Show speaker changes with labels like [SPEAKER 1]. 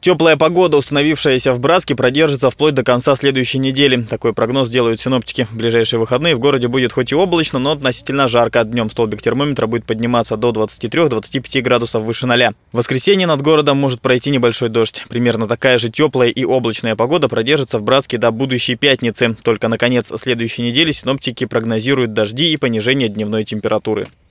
[SPEAKER 1] Теплая погода, установившаяся в Братске, продержится вплоть до конца следующей недели. Такой прогноз делают синоптики. В ближайшие выходные в городе будет хоть и облачно, но относительно жарко. Днем столбик термометра будет подниматься до 23-25 градусов выше 0. В воскресенье над городом может пройти небольшой дождь. Примерно такая же теплая и облачная погода продержится в Братске до будущей пятницы. Только на конец следующей недели синоптики прогнозируют дожди и понижение дневной температуры.